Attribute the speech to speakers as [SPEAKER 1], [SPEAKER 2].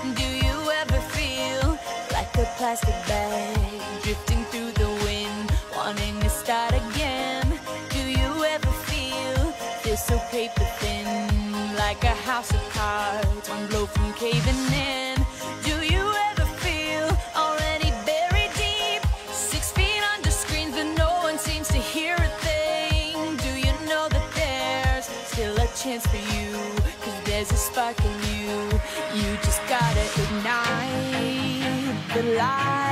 [SPEAKER 1] Do you ever feel like a plastic bag drifting through the wind, wanting to start again? Do you ever feel so paper thin, like a house of cards, one blow from caving in? Do you ever feel already buried deep, 6 feet under screens, but no one seems to hear a thing? Do you know that there's still a chance for you, 'cause there's a spark in you? You just gotta ignite the light.